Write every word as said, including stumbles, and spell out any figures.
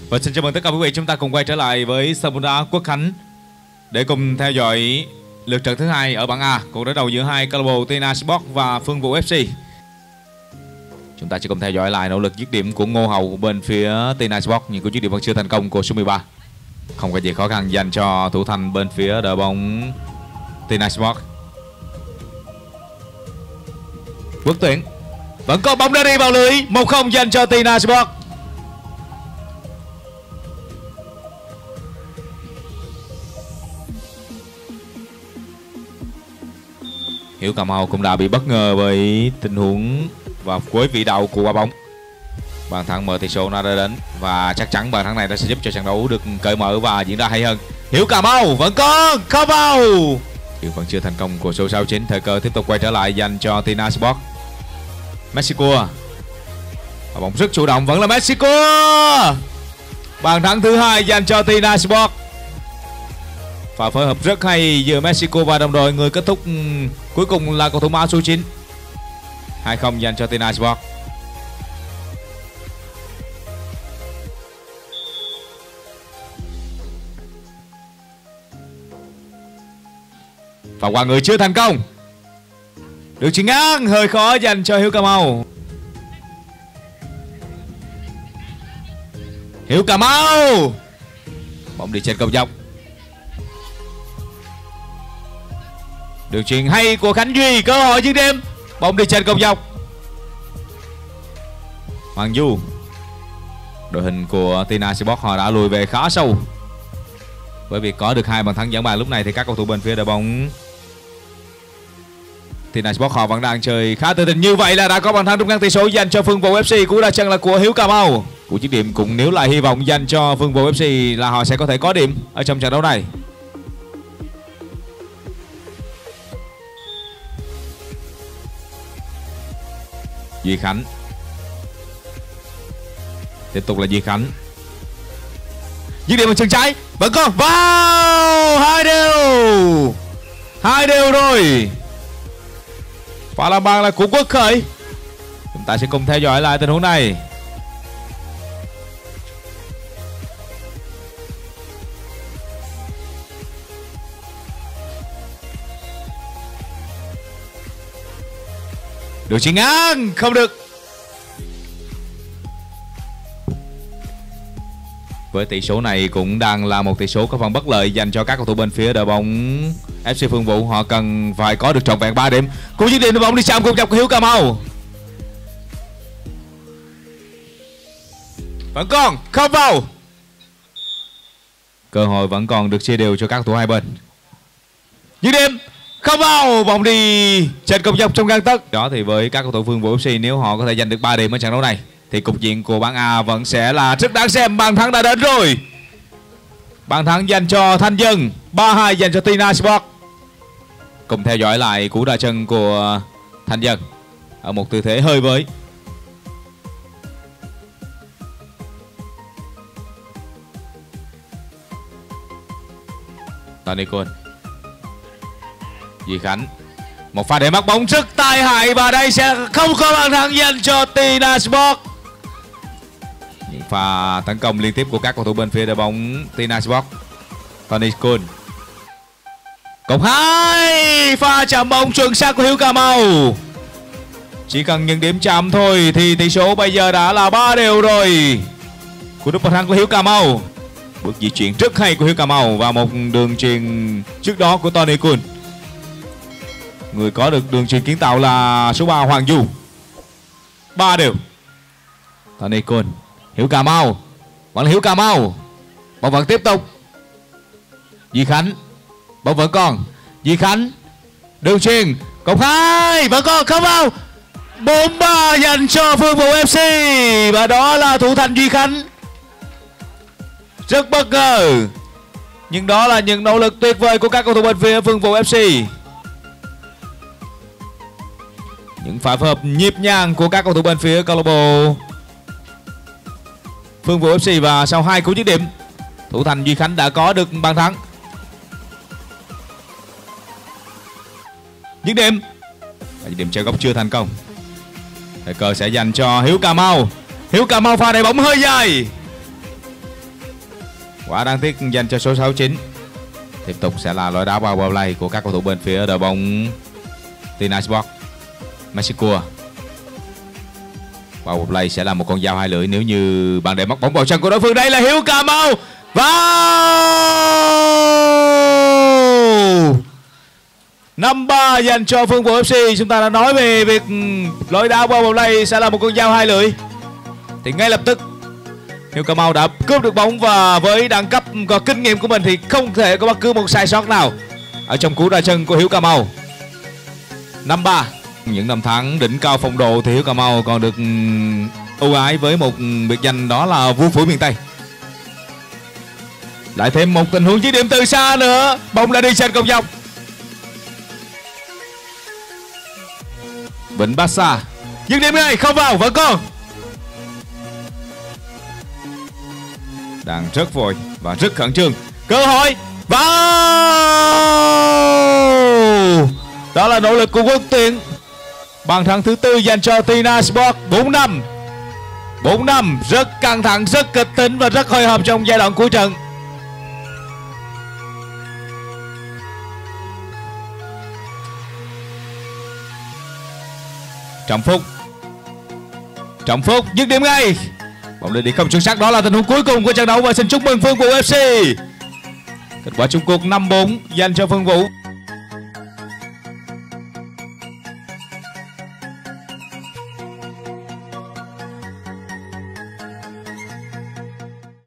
Và xin chào mừng tất cả quý vị, chúng ta cùng quay trở lại với sân bóng đá Quốc Khánh để cùng theo dõi lượt trận thứ hai ở bảng A, cuộc đối đầu giữa hai câu lạc bộ Tina Sport và Phương Vũ ép xê. Chúng ta sẽ cùng theo dõi lại nỗ lực dứt điểm của Ngô Hậu bên phía Tina Sport, nhưng cú dứt điểm vẫn chưa thành công của số mười ba. Không có gì khó khăn dành cho thủ thành bên phía đội bóng Tina Sport. Quốc Tuyển vẫn có bóng đã đi vào lưới, một không dành cho Tina Sport. Hiếu Cà Mau cũng đã bị bất ngờ với tình huống và cuối vị đầu của quả bóng. Bàn thắng mở tỷ số nó đã đến và chắc chắn bàn thắng này nó sẽ giúp cho trận đấu được cởi mở và diễn ra hay hơn. Hiếu Cà Mau vẫn có không vào, nhưng vẫn chưa thành công của số sáu chín. Thời cơ tiếp tục quay trở lại dành cho Tina Sport. Mexico, và bóng rất chủ động vẫn là Mexico. Bàn thắng thứ hai dành cho Tina Sport. Và phối hợp rất hay giữa Mexico và đồng đội, người kết thúc cuối cùng là cầu thủ áo số chín. hai không dành cho Tina Sport. Và qua người chưa thành công. Được chuyền ngang hơi khó dành cho Hiếu Cà Mau. Hiếu Cà Mau, bóng đi trên cầu dọc. Đường chuyền hay của Khánh Duy, cơ hội dứt điểm, bóng đi trên cầu dọc. Hoàng Du, đội hình của Tina Sport họ đã lùi về khá sâu. Với việc có được hai bàn thắng dẫn bàn lúc này thì các cầu thủ bên phía đội bóng Tina Sport họ vẫn đang chơi khá tự tin. Như vậy là đã có bàn thắng rút ngắn tỷ số dành cho Phương Vũ ép xê. Cú đá chân là của Hiếu Cà Mau. Cú dứt điểm cũng níu lại hy vọng dành cho Phương Vũ ép xê là họ sẽ có thể có điểm ở trong trận đấu này. Duy Khánh, tiếp tục là Duy Khánh, dứt điểm bằng chân trái vẫn còn vào. Hai đều, hai đều rồi. Và làm bàn là của Quốc Khởi. Chúng ta sẽ cùng theo dõi lại tình huống này. Được chuyền ngang không được. Với tỷ số này cũng đang là một tỷ số có phần bất lợi dành cho các cầu thủ bên phía đội bóng ép xê Phương Vũ. Họ cần phải có được trọn vẹn ba điểm. Cú dứt điểm bóng đi chạm cùng dọc của Hiếu Cà Mau. Vẫn còn không vào. Cơ hội vẫn còn được chia đều cho các cầu thủ hai bên. Dứt điểm không vào, bóng đi trên công dọc trong gang tấc. Đó thì với các cầu thủ Phương Vũ ép xê, nếu họ có thể giành được ba điểm ở trận đấu này thì cục diện của bảng A vẫn sẽ là rất đáng xem. Bàn thắng đã đến rồi. Bàn thắng dành cho Thanh Dân, ba hai dành cho Tina Sport. Cùng theo dõi lại cú đá chân của Thanh Dân ở một tư thế hơi với. Tony Cole, Duy Khánh, một pha để mắc bóng rất tai hại và đây sẽ không có bàn thắng dành cho Tina Sport. Những pha tấn công liên tiếp của các cầu thủ bên phía đội bóng Tina Sport. Tony Cole, cộng hai, pha chạm bóng chuẩn xác của Hiếu Cà Mau. Chỉ cần những điểm chạm thôi thì tỷ số bây giờ đã là ba đều rồi. Cú đúp bàn thắng của Hiếu Cà Mau, bước di chuyển rất hay của Hiếu Cà Mau và một đường chuyền trước đó của Tony Cole. Người có được đường chuyền kiến tạo là số ba Hoàng Du. Ba đều. Tony Cole, Hiếu Cà Mau, vẫn là Hiếu Cà Mau, bóng vẫn tiếp tục. Duy Khánh, bóng vẫn còn. Duy Khánh, đường chuyền cộng hai vẫn còn không vào. Bốn ba dành cho Phương Vũ ép xê và đó là thủ thành Duy Khánh. Rất bất ngờ, nhưng đó là những nỗ lực tuyệt vời của các cầu thủ bên phía Phương Vũ ép xê. Những pha phối hợp nhịp nhàng của các cầu thủ bên phía câu lạc bộ Phương Vũ ép xê và sau hai cú dứt điểm, thủ thành Duy Khánh đã có được bàn thắng. Dứt điểm, dứt điểm treo góc chưa thành công. Thời cơ sẽ dành cho Hiếu Cà Mau. Hiếu Cà Mau pha đẩy bóng hơi dài. Quá đáng tiếc dành cho số sáu chín. Tiếp tục sẽ là lối đá vào bao lay của các cầu thủ bên phía đội bóng Tina Sport. Mexico. Vào một play sẽ là một con dao hai lưỡi nếu như bạn để mất bóng vào chân của đối phương. Đây là Hiếu Cà Mau. Vào năm ba dành cho Phương Vũ ép xê. Chúng ta đã nói về việc lối đá vào một play sẽ là một con dao hai lưỡi, thì ngay lập tức Hiếu Cà Mau đã cướp được bóng, và với đẳng cấp và kinh nghiệm của mình thì không thể có bất cứ một sai sót nào ở trong cú ra chân của Hiếu Cà Mau. Năm ba. Những năm tháng đỉnh cao phong độ thì Hiếu Cà Mau còn được ưu ái với một biệt danh đó là vua phủi miền Tây. Lại thêm một tình huống dứt điểm từ xa nữa, bóng đã đi trên công dọc. Vịnh Barca dứt điểm ngay, không vào, vẫn còn. Đang rất vội và rất khẩn trương. Cơ hội vào. Đó là nỗ lực của Quân Tuyển. Bàn thắng thứ tư dành cho Tina Sport. Bốn năm bốn năm rất căng thẳng, rất kịch tính và rất hồi hộp trong giai đoạn cuối trận. Trọng Phúc Trọng Phúc dứt điểm ngay, bóng lên đi không chuẩn xác. Đó là tình huống cuối cùng của trận đấu và xin chúc mừng Phương Vũ ép xê. Kết quả chung cuộc năm bốn dành cho Phương Vũ.